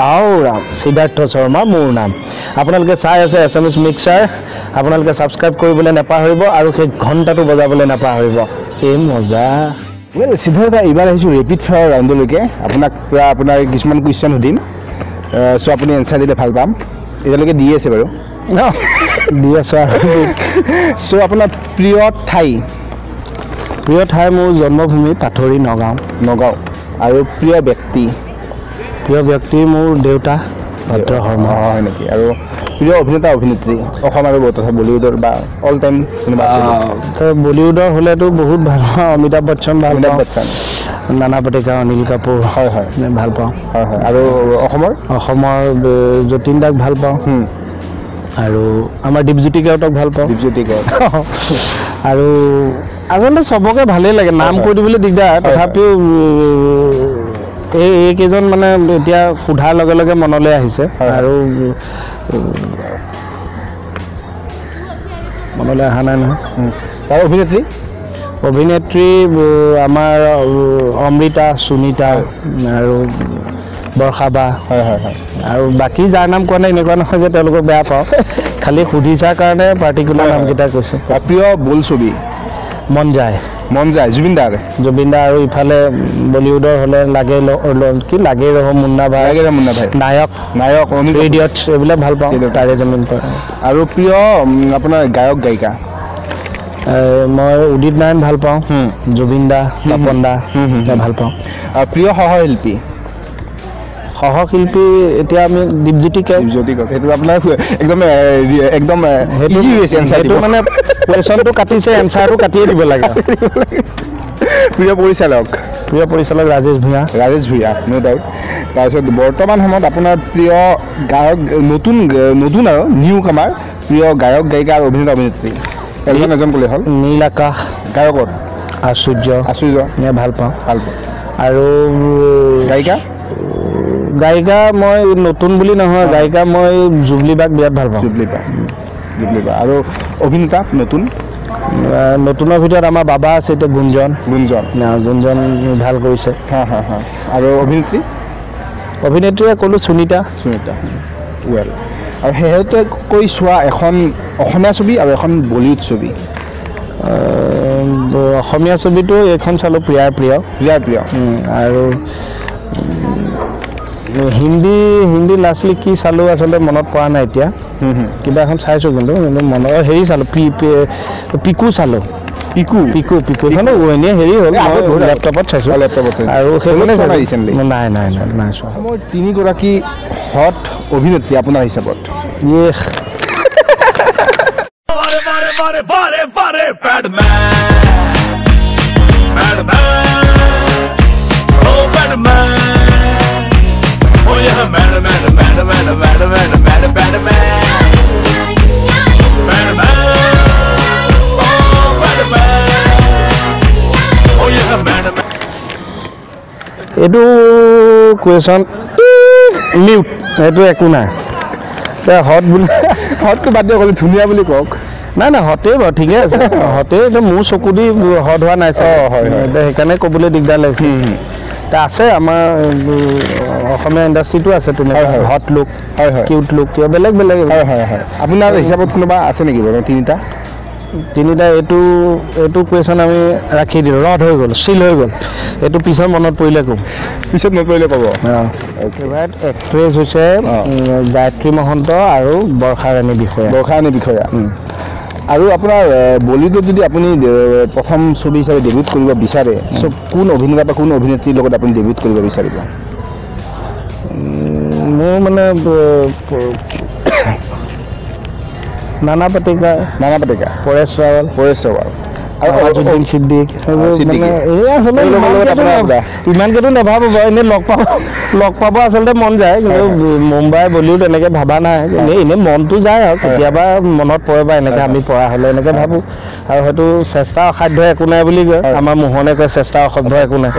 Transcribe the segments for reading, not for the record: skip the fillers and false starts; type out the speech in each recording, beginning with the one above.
আওৰাম সিদ্ধাৰ্থ শৰ্মা মোৰ নাম আপোনালোকে চাই আছে SMS মিক্সাৰ আপোনালোকে সাবস্ক্ৰাইব কৰিবলৈ নাপাহৰিব আৰু সেই ঘণ্টাটো বজাবলৈ নাপাহৰিব এই মজা ওয়েল সিদ্ধাৰ্থ এইবাৰ আহিছোঁ ৰেপিড ফায়াৰ ৰাউণ্ডলৈকে আপোনাক পুৰা আপোনাৰ কিছুমান কুৱেশ্যন সুধিম সো আপুনি এনসাৰ দিলে ভাল পাম এতিয়ালৈকে দি আছে বাৰু দি আছো সো আপোনাৰ প্ৰিয় ঠাই মোৰ জন্মভূমি পাথৰী নগাঁও আৰু প্ৰিয় ব্যক্তি মোৰ দেউতা ভদ্ৰ শৰ্মা হয় নেকি আৰু প্ৰিয় অভিনেতা অভিনেত্ৰী অসম আৰু তথা বলিউডৰ বা অল টাইম চিনেমা বলিউডৰ হ'লেতো বহুত ভাল পাওঁ অমিতাভ বচ্চন নানা পাটেকাৰ অনিল কাপুৰ হয় ভাল পাওঁ হয় আৰু অসমৰ যতীন দাক ভাল পাওঁ আৰু আমাৰ দীপজ্যোতি গাঁৱতক ভাল পাওঁ আৰু আচলতে চবকে ভালেই লাগে নাম কৈ দিবলৈ দিগদাৰ তথাপিও এইকেইজন মানে এতিয়া সোধাৰ লগে লগে মনলৈ আহিছে আৰু মনলৈ অহা নাই নহয় তাৰ অভিনেত্ৰী আমাৰ অমৃতা সুনীতা আৰু বৰ্ষাবা আৰু বাকী যাৰ নাম কোৱা নাই এনেকুৱা নহয় যে তেওঁলোকক বেয়া পাওঁ খালি সুধিছাৰ কাৰণে পাৰ্টিকুলাৰ নামকেইটা কৈছে প্ৰিয় বোলছবি মন যায় জুবিন দা আৰু ইফালে বলিউডৰ হ'লে লাগে ৰহ মুন্না ভাই নায়ক ইডিয়টছ এইবিলাক ভাল পাওঁ তাৰে জমিন পৰ আৰু প্ৰিয় আপোনাৰ গায়ক গায়িকা মই উদিত নাৰায়ণ ভাল পাওঁ জুবিন দা তপন দা ভাল পাওঁ আৰু প্ৰিয় সহশিল্পী এতিয়া আমি দীপজ্যোতি সেইটো আপোনাৰ একদম সেইটো মানে কুৱেশ্যনটো কাটিছে এনচাৰটো কাটিয়ে দিব লাগে প্ৰিয় পৰিচালক ৰাজেশ ভূঞা নো ডাউট তাৰপিছত বৰ্তমান সময়ত আপোনাৰ প্ৰিয় গায়ক নতুন আৰু নিউ কামাৰ প্ৰিয় গায়ক গায়িকা আৰু অভিনেতা অভিনেত্ৰী এজন ক'লে হ'ল নীল আকাশ গায়কত আশ্চৰ্য ভাল পাওঁ আৰু গায়িকা মই নতুন বুলি নহয় গায়িকা মই জুবলি বাক বিৰাট ভাল পাওঁ জুবলি বা আৰু অভিনেতা নতুনৰ ভিতৰত আমাৰ বাবা আছে এতিয়া গুঞ্জন ভাল কৰিছে আৰু অভিনেত্ৰীয়ে ক'লো সুনীতা ৱেল আৰু শেহতীয়া কৈ চোৱা এখন অসমীয়া ছবি আৰু এখন বলিউড ছবি অসমীয়া ছবিটো এইখন চালোঁ প্ৰিয়াৰ প্ৰিয় আৰু হিন্দী লাষ্টলি কি চালোঁ আচলতে মনত পৰা নাই এতিয়া কিবা এখন চাইছোঁ কিন্তু মনত হেৰি চালোঁ পিকু চালোঁ পিকু এনেই হেৰি হ'ল লেপটপত চাইছোঁ আৰু সেইখনে নাই চোৱা মই তিনিগৰাকী হট অভিনেত্ৰী আপোনাৰ হিচাপত এইটো কুৱেশ্যন মিউট সেইটো একো নাই হটটো বাদ দিয়ক ধুনীয়া বুলি কওক নাই হটেই বাৰু ঠিকে আছে হটেই মোৰ চকু দি হট হোৱা নাই সেইকাৰণে ক'বলৈ দিগদাৰ লাগিছে আছে আমাৰ অসমীয়া ইণ্ডাষ্ট্ৰিটো আছে তেনেকুৱা হট লুক কিউট লুক বেলেগ আপোনাৰ হিচাপত কোনোবা আছে নেকি বাৰু তিনিটা এইটো কুৱেশ্যন আমি ৰাখি দিলোঁ ৰদ হৈ গ'ল চিল হৈ গ'ল এইটো পিছত মনত পৰিলে ক'ব ক'ব ফেভাৰেট এক্ট্ৰেছ হৈছে গায়ত্ৰী মহন্ত আৰু বৰ্ষা ৰাণী বিষয়া আৰু আপোনাৰ বলিউডত যদি আপুনি প্ৰথম ছবি হিচাপে ডেবিউট কৰিব বিচাৰে চ' কোন অভিনেতা বা কোন অভিনেত্ৰীৰ লগত আপুনি ডেবিউট কৰিব বিচাৰিব মোৰ মানে নানা পাটেকাৰ পৰেশ ৰাৱাল আৰু আজুদ্দিন সিদ্দিক ইমানকেতো নাভাবোঁ বাৰু এনেই লগ পাব আচলতে মন যায় কিন্তু মুম্বাই বলিউড এনেকৈ ভাবা নাই এনেই মনটো যায় আৰু কেতিয়াবা মনত পৰে বা এনেকৈ আমি পৰা হ'লে এনেকৈ ভাবোঁ আৰু হয়তো চেষ্টা অসাধ্য একো নাই বুলি কয় আমাৰ মোহনে কয় চেষ্টা অসাধ্য একো নাই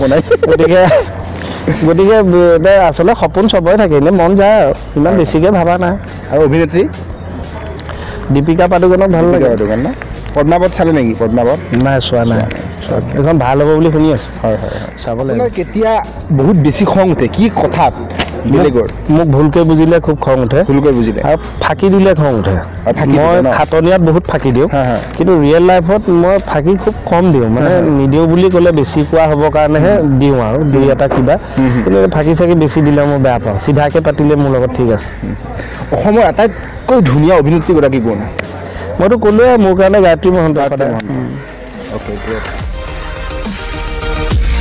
গতিকে আচলতে সপোন চবৰে থাকে এনেই মন যায় আৰু ইমান বেছিকৈ ভাবা নাই আৰু অভিনেত্ৰী দীপিকা পাডুকনক ভাল লাগে পদ্মাৱত চালে নেকি নাই চোৱা নাই এইখন ভাল হ'ব বুলি শুনি আছোঁ চাবলৈ কেতিয়া বহুত বেছি খং উঠে কি কথাত বেলেগৰ মোক ভুলকৈ বুজিলে খুব খং উঠে ভুলকৈ বুজিলে আৰু ফাঁকি দিলে খং উঠে ফাঁকি মই দিলে ন? খাটনিয়াত বহুত ফাঁকি দিওঁ হা, হা। কিন্তু ৰিয়েল লাইফত মই ফাঁকি খুব কম দিওঁ মানে নিদিওঁ বুলি ক'লে বেছি কোৱা হ'বৰ কাৰণেহে দিওঁ আৰু দুই এটা কিবা কিন্তু ফাঁকি চাকি বেছি দিলে মই বেয়া পাওঁ চিধাকৈ পাতিলে মোৰ লগত ঠিক আছে অসমৰ আটাইতকৈ ধুনীয়া অভিনেত্ৰীগৰাকী কোন মইতো ক'লোৱে মোৰ কাৰণে গায়ত্ৰী মহন্ত অ'কে গ্ৰেট